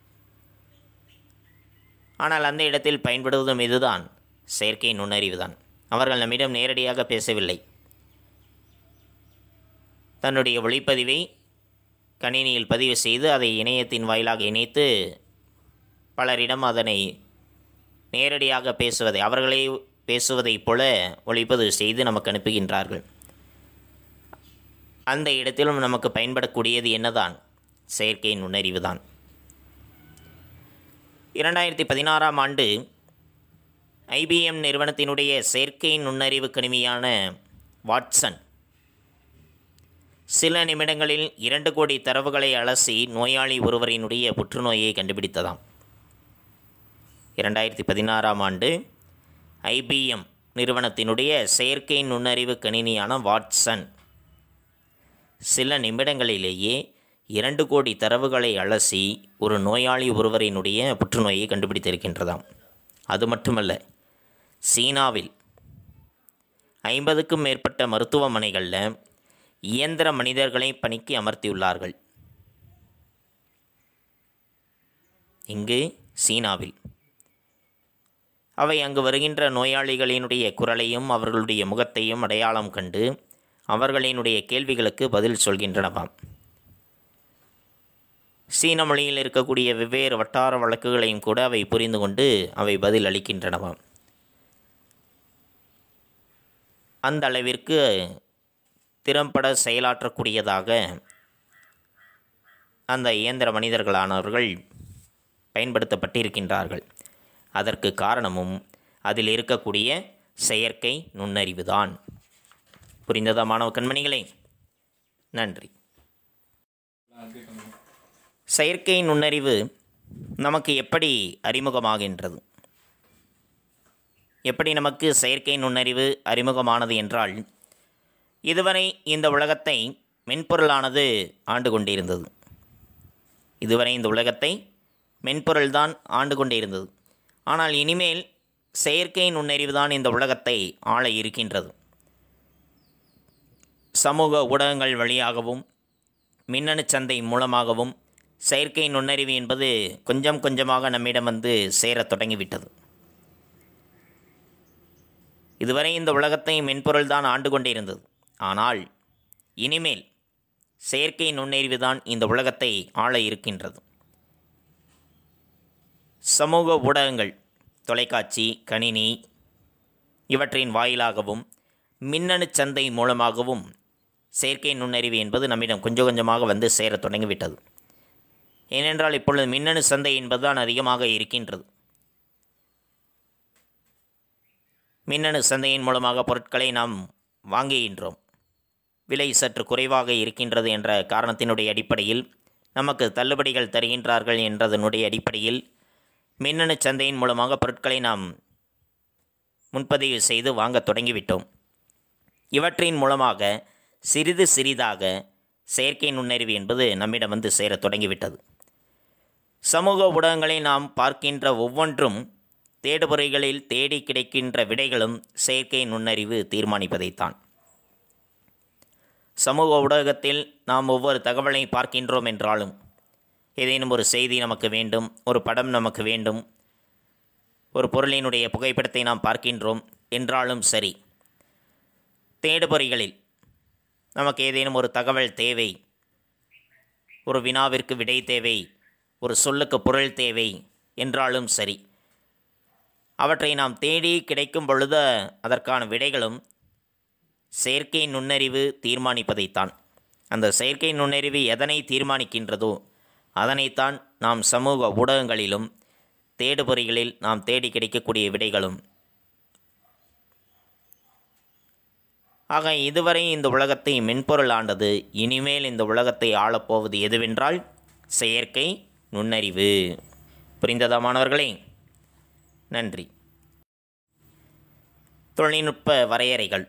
ஆனால் அந்த இடத்தில் பயன்படுவதும் இதுதான், செயற்கை நுண்ணறிவு தான். அவர்கள் நம்மிடம் நேரடியாக பேசவில்லை. தன்னுடைய ஒளிப்பதிவை கணினியில் பதிவு செய்து அதை இணையத்தின் வாயிலாக இணைத்து பலரிடம் அதனை நேரடியாக பேசுவதை, அவர்களே பேசுவதைப் போல ஒளிப்பதிவு செய்து நமக்கு அனுப்புகின்றார்கள். அந்த இடத்திலும் நமக்கு பயன்படக்கூடியது என்னதான்? செயற்கை நுண்ணறிவு தான். இரண்டாயிரத்தி பதினாறாம் ஆண்டு ஐபிஎம் நிறுவனத்தினுடைய செயற்கை நுண்ணறிவு கணினியான வாட்சன் சில நிமிடங்களில் இரண்டு கோடி தரவுகளை அலசி நோயாளி ஒருவரினுடைய புற்றுநோயை கண்டுபிடித்ததாம். இரண்டாயிரத்தி பதினாறாம் ஆண்டு ஐபிஎம் நிறுவனத்தினுடைய செயற்கை நுண்ணறிவு கணினியான வாட்சன் சில நிமிடங்களிலேயே இரண்டு கோடி தரவுகளை அலசி ஒரு நோயாளி ஒருவரினுடைய புற்றுநோயை கண்டுபிடித்திருக்கின்றதாம். அது மட்டுமல்ல, சீனாவில் ஐம்பதுக்கும் மேற்பட்ட மருத்துவமனைகளில் இயந்திர மனிதர்களை பணிக்கு அமர்த்தியுள்ளார்கள். இங்கு சீனாவில் அவை அங்கு வருகின்ற நோயாளிகளினுடைய குரலையும் அவர்களுடைய முகத்தையும் அடையாளம் கண்டு அவர்களினுடைய கேள்விகளுக்கு பதில் சொல்கின்றனவாம். சீன மொழியில் இருக்கக்கூடிய வெவ்வேறு வட்டார வழக்குகளையும் கூட அவை புரிந்து கொண்டு அவை பதில் அளிக்கின்றனவாம். அந்த அளவிற்கு திறம்பட செயலாற்றக்கூடியதாக அந்த இயந்திர மனிதர்களானவர்கள் பயன்படுத்தப்பட்டிருக்கின்றார்கள். அதற்கு காரணமும் அதில் இருக்கக்கூடிய செயற்கை நுண்ணறிவு தான். புரிந்ததா மாணவ கண்மணிகளே? நன்றி. செயற்கை நுண்ணறிவு நமக்கு எப்படி அறிமுகமாகின்றது? எப்படி நமக்கு செயற்கை நுண்ணறிவு அறிமுகமானது என்றால், இதுவரை இந்த உலகத்தை மென்பொருளானது ஆண்டு கொண்டிருந்தது. இதுவரை இந்த உலகத்தை மென்பொருள்தான் ஆண்டு கொண்டிருந்தது. ஆனால் இனிமேல் செயற்கை நுண்ணறிவு தான் இந்த உலகத்தை ஆள இருக்கின்றது. சமூக ஊடகங்கள் வழியாகவும் மின்னணு சந்தை மூலமாகவும் செயற்கை நுண்ணறிவு என்பது கொஞ்சம் கொஞ்சமாக நம்மிடம் வந்து சேரத் தொடங்கிவிட்டது. இதுவரை இந்த உலகத்தை மென்பொருள் தான் ஆண்டு கொண்டிருந்தது. ஆனால் இனிமேல் செயற்கை நுண்ணறிவு தான் இந்த உலகத்தை ஆள இருக்கின்றது. சமூக ஊடகங்கள், தொலைக்காட்சி, கணினி இவற்றின் வாயிலாகவும் மின்னணு சந்தை மூலமாகவும் செயற்கை நுண்ணறிவு என்பது நம்மிடம் கொஞ்சம் கொஞ்சமாக வந்து சேரத் தொடங்கிவிட்டது. ஏனென்றால் இப்பொழுது மின்னணு சந்தை என்பதுதான் அதிகமாக இருக்கின்றது. மின்னணு சந்தையின் மூலமாக பொருட்களை நாம் வாங்குகின்றோம். விலை சற்று குறைவாக இருக்கின்றது என்ற காரணத்தினுடைய அடிப்படையில் நமக்கு தள்ளுபடிகள் தருகின்றார்கள் என்றதனுடைய அடிப்படையில் மின்னணு சந்தையின் மூலமாக பொருட்களை நாம் முன்பதிவு செய்து வாங்க தொடங்கிவிட்டோம். இவற்றின் மூலமாக சிறிது சிறிதாக செயற்கை நுண்ணறிவு என்பது நம்மிடம் வந்து சேரத் தொடங்கிவிட்டது. சமூக ஊடகங்களை நாம் பார்க்கின்ற ஒவ்வொன்றும் தேடுபொறிகளில் தேடி கிடைக்கின்ற விடைகளும் செயற்கை நுண்ணறிவு தீர்மானிப்பதைத்தான். சமூக ஊடகத்தில் நாம் ஒவ்வொரு தகவலை பார்க்கின்றோம் என்றாலும், ஏதேனும் ஒரு செய்தி நமக்கு வேண்டும், ஒரு படம் நமக்கு வேண்டும், ஒரு பொருளினுடைய புகைப்படத்தை நாம் பார்க்கின்றோம் என்றாலும் சரி, தேடுபொறிகளில் நமக்கு ஏதேனும் ஒரு தகவல் தேவை, ஒரு வினாவிற்கு விடை தேவை, ஒரு சொல்லுக்கு பொருள் தேவை என்றாலும் சரி, அவற்றை நாம் தேடி கிடைக்கும் பொழுது அதற்கான விடைகளும் செயற்கை நுண்ணறிவு தீர்மானிப்பதைத்தான். அந்த செயற்கை நுண்ணறிவு எதனை தீர்மானிக்கின்றதோ அதனைத்தான் நாம் சமூக ஊடகங்களிலும் தேடுபொறிகளில் நாம் தேடி கிடைக்கக்கூடிய விடைகளும். ஆக இதுவரை இந்த உலகத்தை மென்பொருள் ஆண்டது. இனிமேல் இந்த உலகத்தை ஆளப்போவது எதுவென்றால் செயற்கை நுண்ணறிவு. புரிந்ததா மாணவர்களே? நன்றி. தொழில்நுட்ப வரையறைகள்.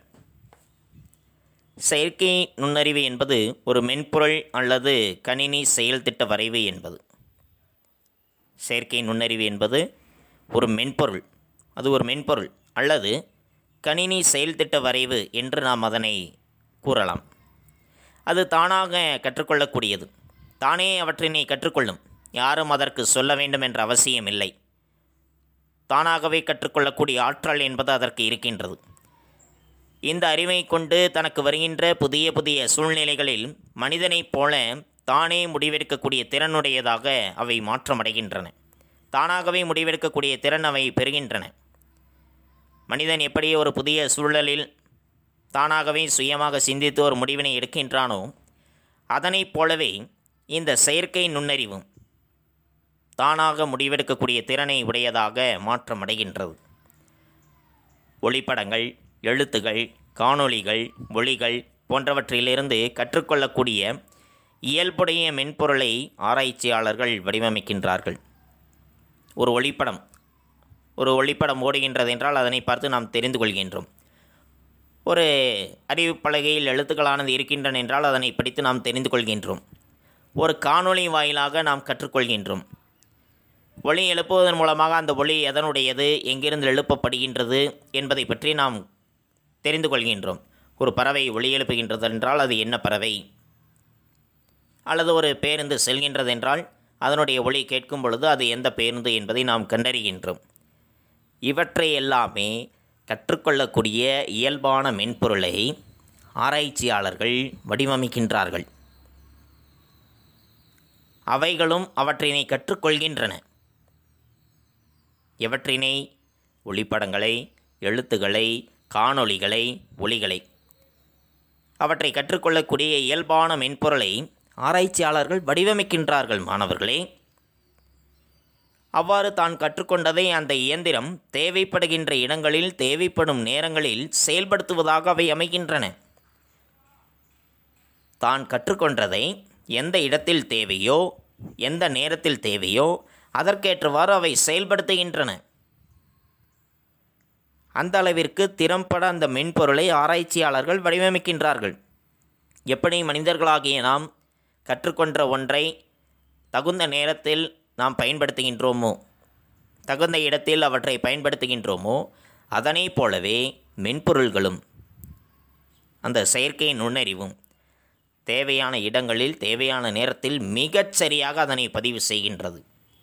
செயற்கை நுண்ணறிவு என்பது ஒரு மென்பொருள் அல்லது கணினி செயல்திட்ட வரைவு என்பது. செயற்கை நுண்ணறிவு என்பது ஒரு மென்பொருள், அது ஒரு மென்பொருள் அல்லது கணினி செயல்திட்ட வரைவு என்று நாம் அதனை கூறலாம். அது தானாக கற்றுக்கொள்ளக்கூடியது, தானே அவற்றினை கற்றுக்கொள்ளும். யாரும் அதற்கு சொல்ல வேண்டும் என்ற அவசியம் இல்லை. தானாகவே கற்றுக்கொள்ளக்கூடிய ஆற்றல் என்பது அதற்கு இருக்கின்றது. இந்த அறிவை கொண்டு தனக்கு வருகின்ற புதிய புதிய சூழ்நிலைகளில் மனிதனைப் போல தானே முடிவெடுக்கக்கூடிய திறனுடையதாக அவை மாற்றமடைகின்றன. தானாகவே முடிவெடுக்கக்கூடிய திறன் அவை பெறுகின்றன. மனிதன் எப்படி ஒரு புதிய சூழலில் தானாகவே சுயமாக சிந்தித்து ஒரு முடிவினை எடுக்கின்றானோ அதனைப் போலவே இந்த செயற்கை நுண்ணறிவும் தானாக முடிவெடுக்கக்கூடிய திறனை உடையதாக மாற்றமடைகின்றது. ஒளிப்படங்கள், எழுத்துகள், காணொளிகள், ஒளிகள் போன்றவற்றிலிருந்து கற்றுக்கொள்ளக்கூடிய இயல்புடைய மென்பொருளை ஆராய்ச்சியாளர்கள் வடிவமைக்கின்றார்கள். ஒரு ஒளிப்படம் ஒரு ஒளிப்படம் ஓடுகின்றது என்றால் அதனை பார்த்து நாம் தெரிந்து கொள்கின்றோம். ஒரு அறிவிப்பலகையில் எழுத்துக்களானது இருக்கின்றன என்றால் அதனை படித்து நாம் தெரிந்து கொள்கின்றோம். ஒரு காணொளி வாயிலாக நாம் கற்றுக்கொள்கின்றோம். ஒளி எழுப்புவதன் மூலமாக அந்த ஒளி எதனுடையது, எங்கிருந்து எழுப்பப்படுகின்றது என்பதை பற்றி நாம் தெரிந்து கொள்கின்றோம். ஒரு பறவை ஒளி எழுப்புகின்றது என்றால் அது என்ன பறவை, அல்லது ஒரு பேருந்து செல்கின்றது என்றால் அதனுடைய ஒளி கேட்கும் பொழுது அது எந்த பேருந்து என்பதை நாம் கண்டறிகின்றோம். இவற்றை எல்லாமே கற்றுக்கொள்ளக்கூடிய இயல்பான மென்பொருளை ஆராய்ச்சியாளர்கள் வடிவமைக்கின்றார்கள். அவைகளும் அவற்றினை கற்றுக்கொள்கின்றன. எவற்றினை? ஒளிப்படங்களை, எழுத்துக்களை, காணொளிகளை, ஒளிகளை. அவற்றை கற்றுக்கொள்ளக்கூடிய இயல்பான மென்பொருளை ஆராய்ச்சியாளர்கள் வடிவமைக்கின்றார்கள். மாணவர்களே, அவ்வாறு தான் கற்றுக்கொண்டதை அந்த இயந்திரம் தேவைப்படுகின்ற இடங்களில் தேவைப்படும் நேரங்களில் செயல்படுத்துவதாக அவை அமைகின்றன. தான் கற்றுக்கொண்டதை எந்த இடத்தில் தேவையோ எந்த நேரத்தில் தேவையோ அதற்கேற்றவாறு அவை செயல்படுத்துகின்றன. அந்த அளவிற்கு திறம்பட அந்த மென்பொருளை ஆராய்ச்சியாளர்கள் வடிவமைக்கின்றார்கள். எப்படி மனிதர்களாகிய நாம் கற்றுக்கொண்ட ஒன்றை தகுந்த நேரத்தில் நாம் பயன்படுத்துகின்றோமோ, தகுந்த இடத்தில் அவற்றை பயன்படுத்துகின்றோமோ, அதனை போலவே மென்பொருள்களும் அந்த செயற்கை நுண்ணறிவும் தேவையான இடங்களில் தேவையான நேரத்தில் மிகச் சரியாக அதனை பதிவு செய்கின்றது.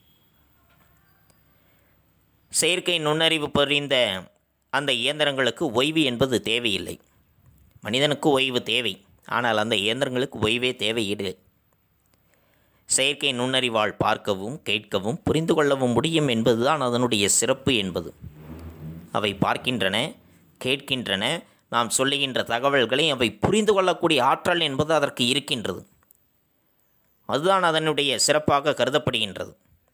செயற்கை நுண்ணறிவு புரிந்த அந்த இயந்திரங்களுக்கு ஓய்வு என்பது தேவையில்லை. மனிதனுக்கு ஓய்வு தேவை, ஆனால் அந்த இயந்திரங்களுக்கு ஓய்வே தேவையில்லை. செயற்கை நுண்ணறிவால் பார்க்கவும் கேட்கவும் புரிந்து கொள்ளவும் முடியும் என்பதுதான் அதனுடைய சிறப்பு என்பது. அவை பார்க்கின்றன, கேட்கின்றன, நாம் சொல்லுகின்ற தகவல்களை அவை புரிந்து கொள்ளக்கூடிய ஆற்றல் என்பது அதற்கு இருக்கின்றது. அதுதான் அதனுடைய சிறப்பாக கருதப்படுகின்றது.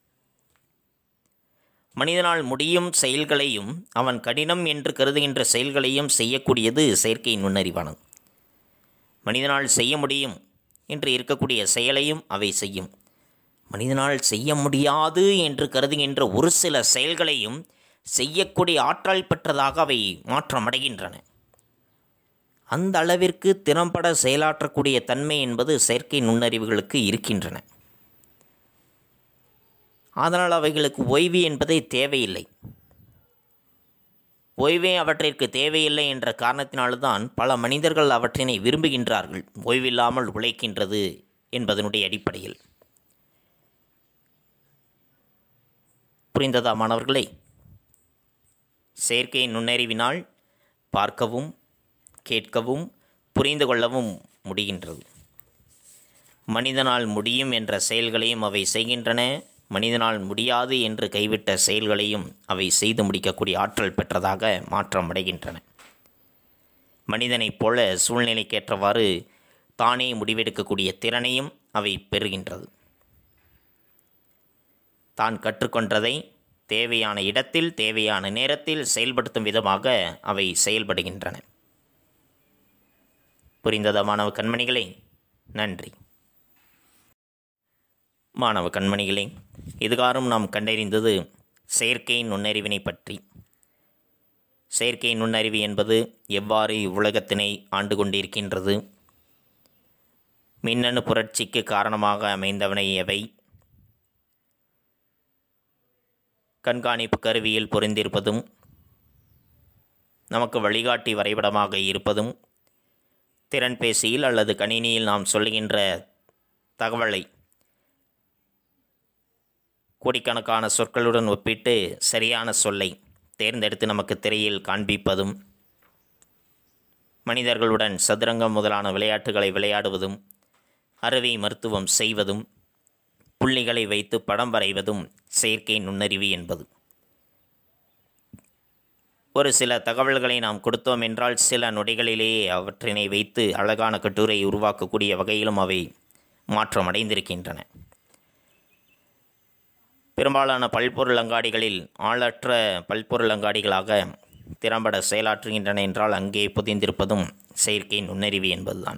மனிதனால் முடியும் செயல்களையும் அவன் கடினம் என்று கருதுகின்ற செயல்களையும் செய்யக்கூடியது செயற்கை நுண்ணறிவானது. மனிதனால் செய்ய முடியும் என்று இருக்கக்கூடிய செயலையும் அவை செய்யும். மனிதனால் செய்ய முடியாது என்று கருதுகின்ற ஒரு சில செயல்களையும் செய்யக்கூடிய ஆற்றல் பெற்றதாக அவை மாற்றமடைகின்றன. அந்த அளவிற்கு திறம்பட செயலாற்றக்கூடிய தன்மை என்பது செயற்கை நுண்ணறிவுகளுக்கு இருக்கின்றன. அதனால் அவைகளுக்கு ஓய்வு என்பதே தேவையில்லை. ஓய்வே அவற்றிற்கு தேவையில்லை என்ற காரணத்தினால்தான் பல மனிதர்கள் அவற்றினை விரும்புகின்றார்கள். ஓய்வில்லாமல் உழைக்கின்றது என்பதனுடைய அடிப்படையில். புரிந்ததா மாணவர்களே? செயற்கை நுண்ணறிவினால் பார்க்கவும் கேட்கவும் புரிந்து கொள்ளவும் முடிகின்றது. மனிதனால் முடியும் என்ற செயல்களையும் அவை செய்கின்றன. மனிதனால் முடியாது என்று கைவிட்ட செயல்களையும் அவை செய்து முடிக்கக்கூடிய ஆற்றல் பெற்றதாக மாற்றம் அடைகின்றன. மனிதனைப் போல சூழ்நிலைக்கேற்றவாறு தானே முடிவெடுக்கக்கூடிய திறனையும் அவை பெறுகின்றது. தான் கற்றுக்கொண்டதை தேவையான இடத்தில் தேவையான நேரத்தில் செயல்படுத்தும் விதமாக அவை செயல்படுகின்றன. புரிந்ததா மாணவ கண்மணிகளே? நன்றி. மாணவ கண்மணிகளே, இதுகாரும் நாம் கண்டறிந்தது செயற்கை நுண்ணறிவினை பற்றி. செயற்கை நுண்ணறிவு என்பது எவ்வாறு இவ்வுலகத்தினை ஆண்டு கொண்டிருக்கின்றது, மின்னணு புரட்சிக்கு காரணமாக அமைந்தவனை எவை, கண்காணிப்பு கருவியில் பொருந்திருப்பதும் நமக்கு வழிகாட்டி வரைபடமாக இருப்பதும், திறன்பேசியில் அல்லது கணினியில் நாம் சொல்லுகின்ற தகவலை கோடிக்கணக்கான சொற்களுடன் ஒப்பிட்டு சரியான சொல்லை தேர்ந்தெடுத்து நமக்கு திரையில் காண்பிப்பதும், மனிதர்களுடன் சதுரங்கம் முதலான விளையாட்டுகளை விளையாடுவதும், அறுவை மருத்துவம் செய்வதும், புள்ளிகளை வைத்து படம் வரைவதும் செயற்கை நுண்ணறிவு என்பது. ஒரு சில தகவல்களை நாம் கொடுத்தோம் என்றால் சில நொடிகளிலேயே அவற்றினை வைத்து அழகான கட்டுரை உருவாக்கக்கூடிய வகையிலும் அவை மாற்றமடைந்திருக்கின்றன. பெரும்பாலான பல்பொருள் அங்காடிகளில் ஆளற்ற பல்பொருள் அங்காடிகளாக திறம்பட செயலாற்றுகின்றன என்றால் அங்கே புதிந்திருப்பதும் செயற்கை நுண்ணறிவு என்பதுதான்.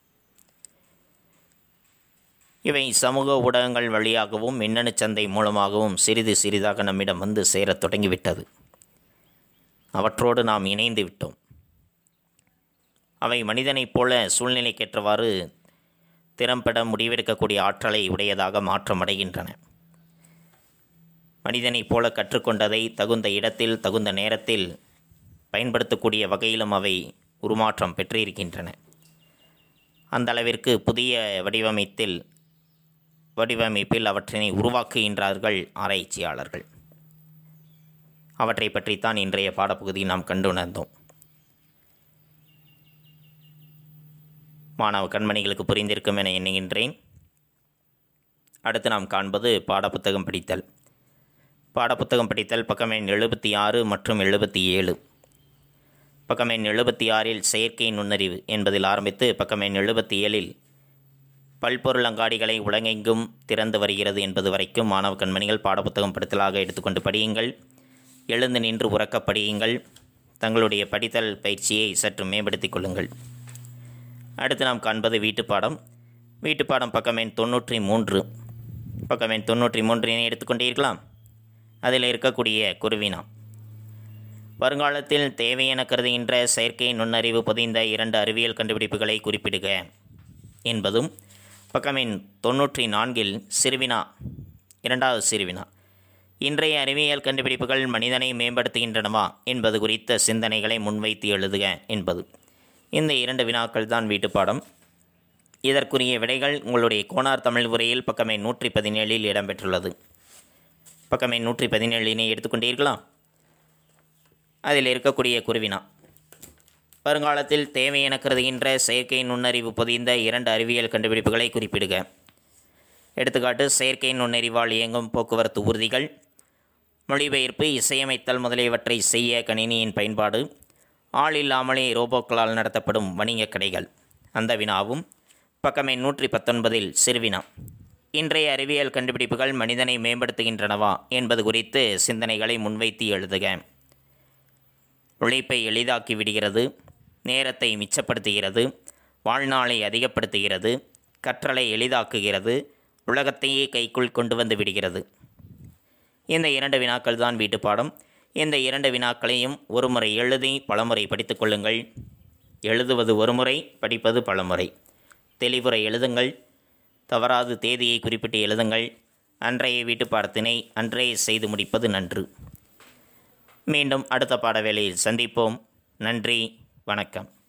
இவை சமூக ஊடகங்கள் வழியாகவும் மின்னணு சந்தை மூலமாகவும் சிறிது சிறிதாக நம்மிடம் வந்து சேரத் தொடங்கிவிட்டது. அவற்றோடு நாம் இணைந்து விட்டோம். அவை மனிதனைப் போல சூழ்நிலைக்கேற்றவாறு திறம்பட முடிவெடுக்கக்கூடிய ஆற்றலை உடையதாக மாற்றமடைகின்றன. மனிதனைப் போல கற்றுக்கொண்டதை தகுந்த இடத்தில் தகுந்த நேரத்தில் பயன்படுத்தக்கூடிய வகையிலும் அவை உருமாற்றம் பெற்றிருக்கின்றன. அந்த அளவிற்கு புதிய வடிவமைத்தில் வடிவமைப்பில் அவற்றினை உருவாக்குகின்றார்கள் ஆராய்ச்சியாளர்கள். அவற்றை பற்றித்தான் இன்றைய பாடப்பகுதியில் நாம் கண்டுணர்ந்தோம். மாணவ கண்மணிகளுக்கு புரிந்திருக்கும் என எண்ணுகின்றேன். அடுத்து நாம் காண்பது பாடப்புத்தகம் படித்தல். பாடப்புத்தகம் படித்தல் பக்கம் எண் எழுபத்தி ஆறு மற்றும் எழுபத்தி ஏழு. பக்கம் எண் எழுபத்தி ஆறில் செயற்கை நுண்ணறிவு என்பதில் ஆரம்பித்து பக்கம் எண் எழுபத்தி ஏழில் பல்பொருள் அங்காடிகளை உலகெங்கும் திறந்து வருகிறது என்பது வரைக்கும் மாணவ கண்மணிகள் பாடப்புத்தகம் படித்தலாக எடுத்துக்கொண்டு படியுங்கள். எழுந்து நின்று உறக்க படியுங்கள். தங்களுடைய படித்தல் பயிற்சியை சற்று மேம்படுத்திக் கொள்ளுங்கள். அடுத்து நாம் காண்பது வீட்டுப்பாடம். வீட்டுப்பாடம் பக்கம் எண் தொண்ணூற்றி மூன்று. பக்கம் எண் தொண்ணூற்றி மூன்றினை எடுத்துக்கொண்டீர்களாம். அதில் இருக்கக்கூடிய குருவினா, வருங்காலத்தில் தேவையென கருதுகின்ற செயற்கை நுண்ணறிவு பொதிந்த இரண்டு அறிவியல் கண்டுபிடிப்புகளை குறிப்பிடுக என்பதும், பக்கம் எண் தொண்ணூற்றி நான்கில் சிறுவினா, இரண்டாவது சிறுவினா, இன்றைய அறிவியல் கண்டுபிடிப்புகள் மனிதனை மேம்படுத்துகின்றனவா என்பது குறித்த சிந்தனைகளை முன்வைத்து எழுதுக என்பது. இந்த இரண்டு வினாக்கள் தான் வீட்டுப்பாடம். இதற்குரிய விடைகள் உங்களுடைய குமார்-தமிழ் உரையில் பக்கம் எண் நூற்றி பதினேழில் இடம்பெற்றுள்ளது. பக்கம் எண் நூற்றி பதினேழினை எடுத்துக்கொண்டீர்களா? அதில் இருக்கக்கூடிய குருவினா, வருங்காலத்தில் தேவையென கருதுகின்ற செயற்கை நுண்ணறிவு பொதிந்த இரண்டு அறிவியல் கண்டுபிடிப்புகளை குறிப்பிடுக. எடுத்துக்காட்டு: செயற்கை நுண்ணறிவால் இயங்கும் போக்குவரத்து ஊர்திகள், மொழிபெயர்ப்பு, இசையமைத்தல் முதலியவற்றை செய்ய கணினியின் பயன்பாடு, ஆள் இல்லாமலே ரோபோக்களால் நடத்தப்படும் வணிக கடைகள். அந்த வினாவும் பக்கம் எண் நூற்றி பத்தொன்பதில் சிறுவினா, இன்றைய அறிவியல் கண்டுபிடிப்புகள் மனிதனை மேம்படுத்துகின்றனவா என்பது குறித்து சிந்தனைகளை முன்வைத்து எழுதுக. உழைப்பை எளிதாக்கி விடுகிறது, நேரத்தை மிச்சப்படுத்துகிறது, வாழ்நாளை அதிகப்படுத்துகிறது, கற்றலை எளிதாக்குகிறது, உலகத்தையே கைக்குள் கொண்டு வந்து விடுகிறது. இந்த இரண்டு வினாக்கள் தான் வீட்டுப்பாடம். இந்த இரண்டு வினாக்களையும் ஒரு முறை எழுதி பலமுறை படித்து கொள்ளுங்கள். எழுதுவது ஒரு முறை, படிப்பது பலமுறை. தெளிவுரை எழுதுங்கள். தவறாது தேதியை குறிப்பிட்டு எழுதுங்கள். அன்றைய வீட்டுப்பாடத்தினை அன்றைய செய்து முடிப்பது நன்று. மீண்டும் அடுத்த பாட வேளையில் சந்திப்போம். நன்றி, வணக்கம்.